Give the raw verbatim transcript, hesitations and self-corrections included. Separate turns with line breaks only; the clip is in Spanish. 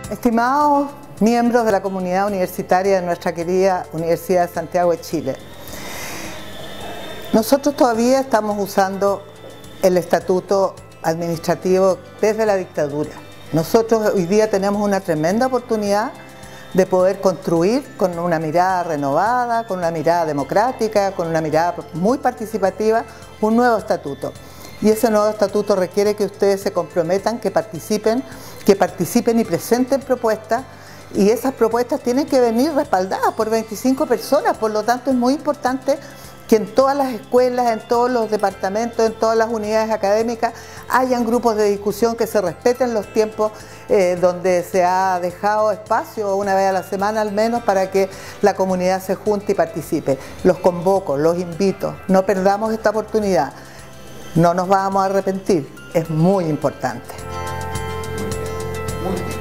Estimados miembros de la comunidad universitaria de nuestra querida Universidad de Santiago de Chile, nosotros todavía estamos usando el estatuto administrativo desde la dictadura. Nosotros hoy día tenemos una tremenda oportunidad de poder construir con una mirada renovada, con una mirada democrática, con una mirada muy participativa, un nuevo estatuto. Y ese nuevo estatuto requiere que ustedes se comprometan, que participen, que participen y presenten propuestas, y esas propuestas tienen que venir respaldadas por veinticinco personas. Por lo tanto, es muy importante que en todas las escuelas, en todos los departamentos, en todas las unidades académicas hayan grupos de discusión, que se respeten los tiempos, eh, donde se ha dejado espacio una vez a la semana al menos para que la comunidad se junte y participe. Los convoco, los invito, no perdamos esta oportunidad, no nos vamos a arrepentir, es muy importante.
Muy bien.